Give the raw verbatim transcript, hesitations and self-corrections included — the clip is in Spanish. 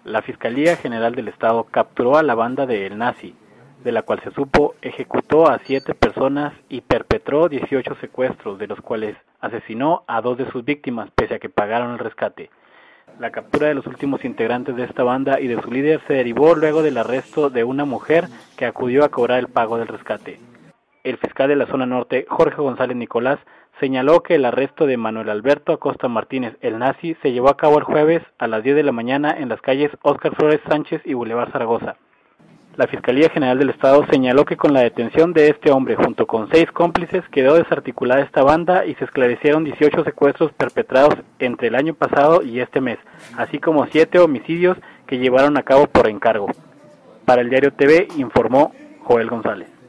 La Fiscalía General del Estado capturó a la banda de El Nazi, de la cual se supo ejecutó a siete personas y perpetró dieciocho secuestros, de los cuales asesinó a dos de sus víctimas, pese a que pagaron el rescate. La captura de los últimos integrantes de esta banda y de su líder se derivó luego del arresto de una mujer que acudió a cobrar el pago del rescate. El fiscal de la zona norte, Jorge González Nicolás, señaló que el arresto de Manuel Alberto Acosta Martínez, el Nazi, se llevó a cabo el jueves a las diez de la mañana en las calles Óscar Flores Sánchez y Boulevard Zaragoza. La Fiscalía General del Estado señaló que con la detención de este hombre junto con seis cómplices quedó desarticulada esta banda y se esclarecieron dieciocho secuestros perpetrados entre el año pasado y este mes, así como siete homicidios que llevaron a cabo por encargo. Para el Diario T V informó Joel González.